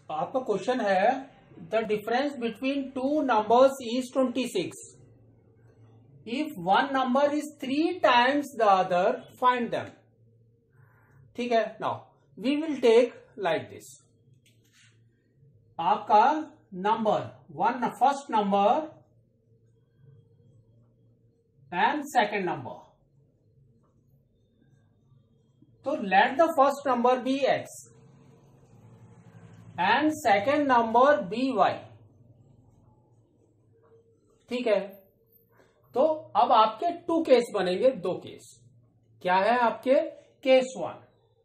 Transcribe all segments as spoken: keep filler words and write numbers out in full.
आपका क्वेश्चन है the difference between two numbers is twenty six. If one number is three times the other find them. ठीक है, now we will take like this. आपका number one first number and second number. तो let the first number be x and second number be y. ठीक है, तो अब आपके to case बनेंगे, दो केस. क्या है आपके? Case one.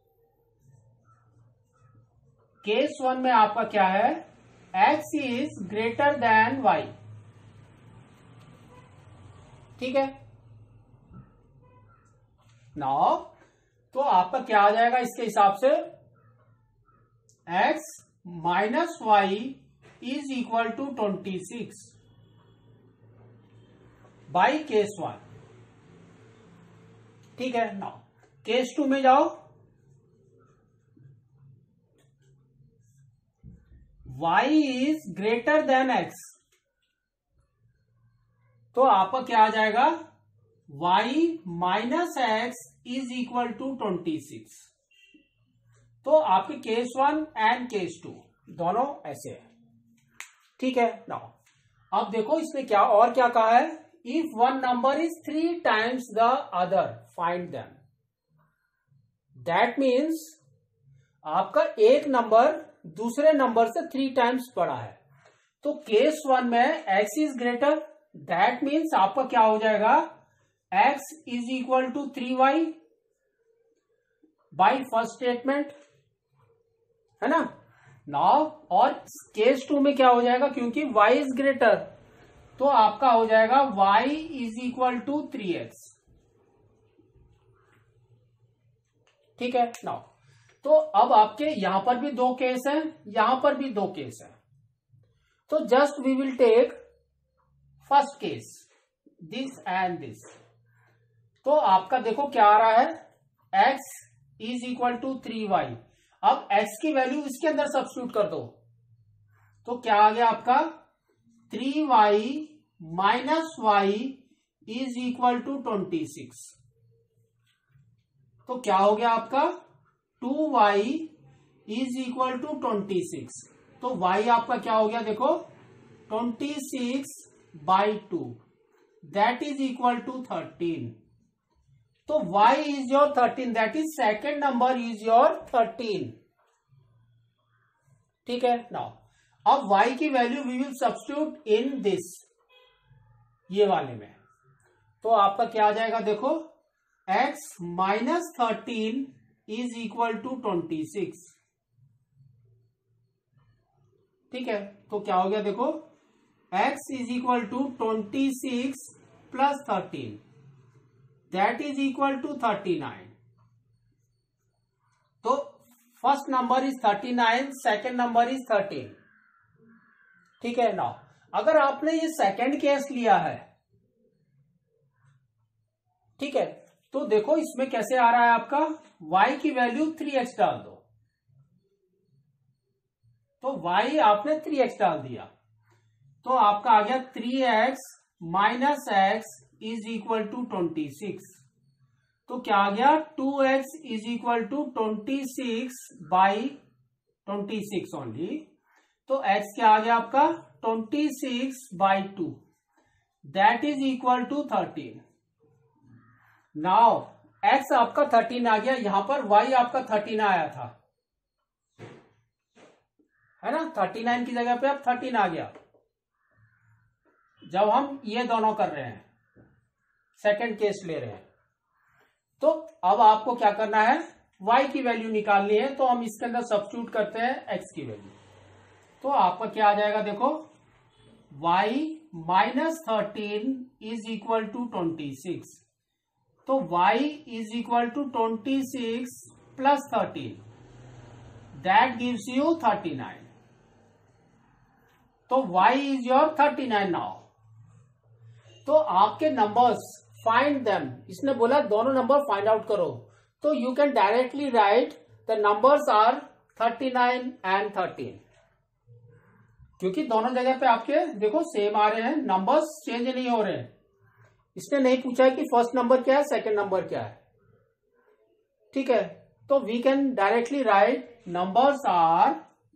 केस वन में आपका क्या है? x is greater than y. ठीक है, नाउ तो आपका क्या आ जाएगा इसके हिसाब से? x minus y is equal to twenty six by case one. ठीक है, नाउ केस टू में जाओ. y is greater than x. तो आपका क्या आ जाएगा? y minus x is equal to twenty six. तो आपके case one and case two दोनों ऐसे है. ठीक है, नाउ अब देखो इसमें क्या और क्या कहा है. If one number is three times the other find them. That means आपका एक नंबर दूसरे नंबर से थ्री टाइम्स बड़ा है. तो केस वन में x is greater. That means आपका क्या हो जाएगा? x is equal to three y by first statement, है ना. नाउ और केस टू में क्या हो जाएगा? क्योंकि y इज ग्रेटर तो आपका हो जाएगा y is equal to three x. ठीक है, नाउ तो अब आपके यहां पर भी दो केस हैं, यहां पर भी दो केस हैं. तो just we will take first case, this and this. तो आपका देखो क्या आ रहा है? x is equal to three y. अब x की वैल्यू इसके अंदर सब्स्टिट्यूट कर दो. तो क्या आ गया आपका? Three y minus y is equal to twenty six. तो क्या हो गया आपका? Two y is equal to twenty six. तो y आपका क्या हो गया? देखो twenty six by two that is equal to thirteen. तो y is your thirteen. That is second number is your thirteen. ठीक है, नाउ अब y की value we will substitute in this, ये वाले में. तो आपका क्या आ जाएगा? देखो x minus thirteen is equal to twenty six. ठीक है, तो क्या हो गया? देखो x is equal to twenty six plus thirteen that is equal to thirty nine. तो first number is thirty nine, second number is thirteen. ठीक है, नाउ अगर आपने ये सेकेंड केस लिया है, ठीक है, तो देखो इसमें कैसे आ रहा है आपका? y की वैल्यू थ्री एक्स डाल दो. तो y आपने थ्री एक्स डाल दिया तो आपका आ गया three x minus x is equal to twenty six. तो क्या आ गया? Two x is equal to twenty six by twenty six only. तो x क्या आ गया आपका? Twenty six by two that is equal to thirteen. Now x आपका थर्टीन आ गया, यहां पर y आपका थर्टीन आया था, है ना. थर्टी नाइन की जगह पे अब थर्टीन आ गया जब हम ये दोनों कर रहे हैं, सेकंड केस ले रहे हैं. तो अब आपको क्या करना है? y की वैल्यू निकालनी है. तो हम इसके अंदर सब्स्टिट्यूट करते हैं x की वैल्यू. तो आपका क्या आ जाएगा? देखो y minus thirteen is equal to twenty six. तो y is equal to twenty six plus thirteen that gives you thirty nine. तो y is your thirty nine. Now तो आपके नंबर्स फाइंड देम, इसने बोला दोनों नंबर फाइंड आउट करो. तो you can directly write the numbers are thirty nine and thirteen. क्योंकि दोनों जगह पे आपके देखो सेम आ रहे हैं, नंबर्स चेंज नहीं हो रहे हैं। इसने नहीं पूछा है कि फर्स्ट नंबर क्या है, सेकंड नंबर क्या है। ठीक है, तो we can directly write numbers are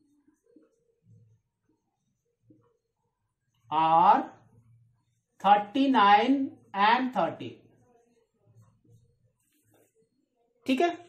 are thirty nine and thirty. ठीक है।